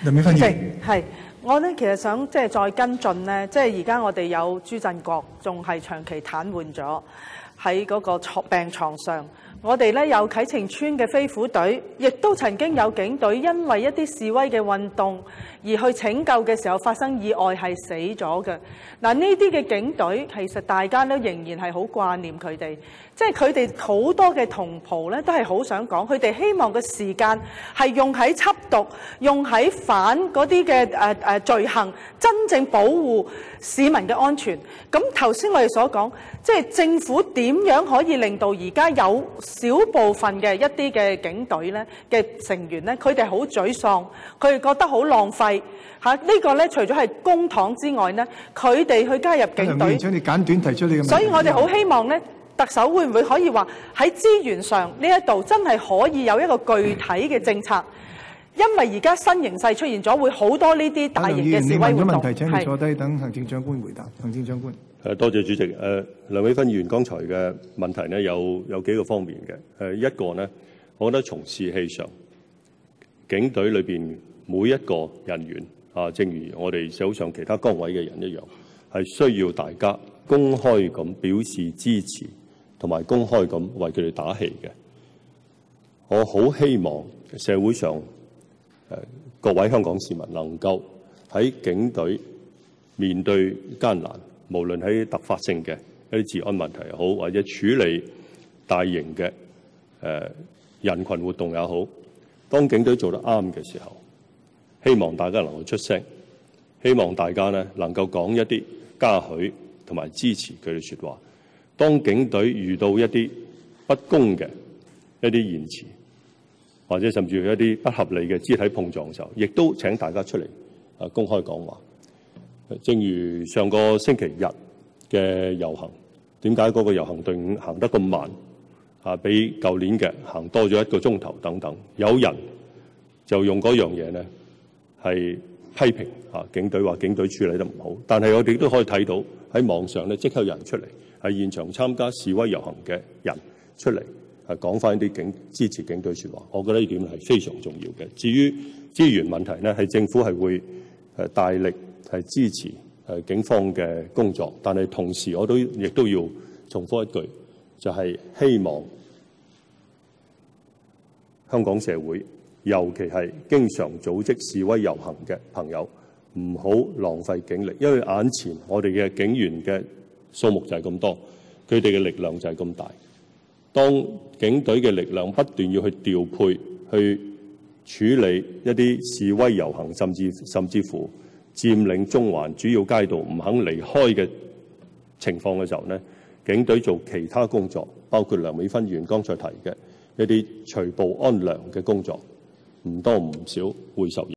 梁美芬議員， 係我咧，其實想再跟進咧，而家我哋有朱振國仲係長期癱瘓咗喺嗰個病床上。我哋咧有啟晴邨嘅飛虎隊，亦都曾經有警隊因為一啲示威嘅運動而去拯救嘅時候發生意外係死咗嘅。嗱，呢啲嘅警隊其實大家都仍然係好掛念佢哋，即係佢哋好多嘅同袍咧都係好想講，佢哋希望嘅時間係用喺緝毒、用喺反嗰啲嘅罪行，真正保護市民嘅安全。咁頭先我哋所講，即係政府點樣可以令到而家有少部分嘅一啲嘅警隊咧嘅成員咧，佢哋好沮喪，佢哋覺得好浪費嚇。呢個咧除咗係公帑之外咧，佢哋去加入警隊。 請你簡短提出你嘅問題。 所以我哋好希望咧，特首會唔會可以話喺資源上呢一度真係可以有一個具體嘅政策？因為而家新形勢出現咗，會好多呢啲大型嘅示威活動。 你問咗問題，請你坐低等行政長官回答。行政長官。 多謝主席。梁美芬議員剛才嘅問題呢，有幾個方面嘅。一個呢，我覺得從士氣上，警隊裏邊每一個人員正如我哋手上其他崗位嘅人一樣，係需要大家公開咁表示支持，同埋公開咁為佢哋打氣嘅。我好希望社會上各位香港市民能夠喺警隊面對艱難，無論喺突發性嘅一啲治安問題也好，或者處理大型嘅人群活動也好，當警隊做得啱嘅時候，希望大家能夠出聲，希望大家呢能夠講一啲嘉許同埋支持佢哋説話。當警隊遇到一啲不公嘅一啲言辭，或者甚至一啲不合理嘅肢體碰撞嘅時候，亦都請大家出嚟公開講話。正如上個星期日嘅遊行，點解嗰個遊行隊伍行得咁慢？比舊年嘅行多咗1個鐘頭等等。有人就用嗰樣嘢呢係批評警隊，話警隊處理得唔好。但係我哋都可以睇到喺網上呢，即刻有人出嚟喺現場參加示威遊行嘅人出嚟講翻啲支持警隊説話。我覺得呢點係非常重要嘅。至於資源問題呢，係政府係會大力係支持警方嘅工作，但係同時我亦都要重複一句，就係希望香港社會，尤其係經常組織示威遊行嘅朋友，唔好浪費警力，因為眼前我哋嘅警員嘅數目就係咁多，佢哋嘅力量就係咁大。當警隊嘅力量不斷要去調配，去處理一啲示威遊行，甚至乎佔領中環主要街道唔肯離開嘅情況嘅時候呢，警隊做其他工作，包括梁美芬議員剛才提嘅一啲除暴安良嘅工作，唔多唔少會受益。